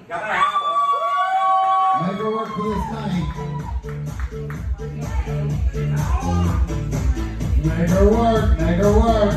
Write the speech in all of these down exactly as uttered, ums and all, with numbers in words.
Make her work for this night. Make her work, make her work.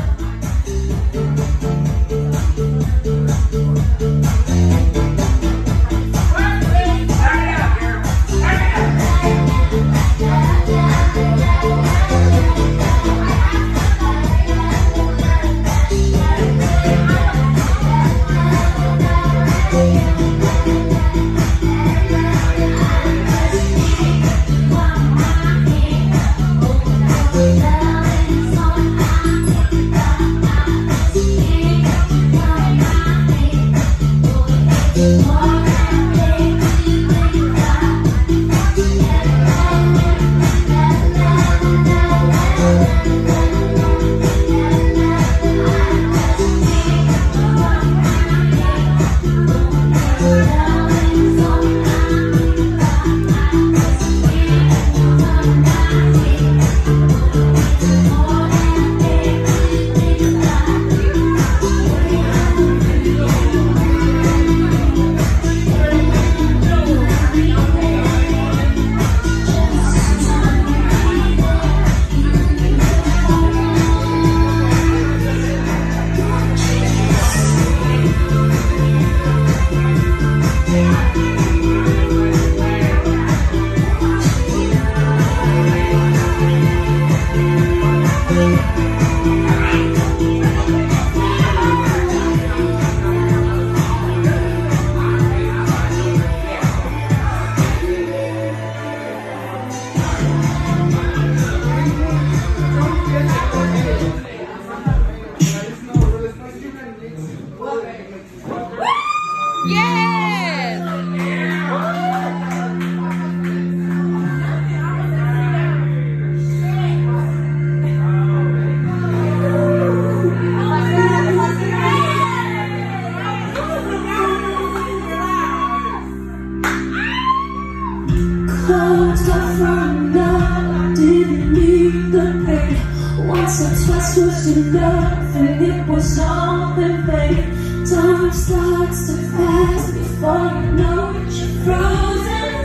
Once or twice was enough, and it was all in vain. Time starts to pass before you know it, you're frozen.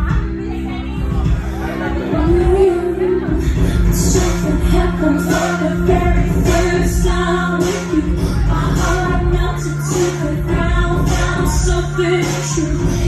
Something happened for the very first time with you. My heart melted to the ground, found something true.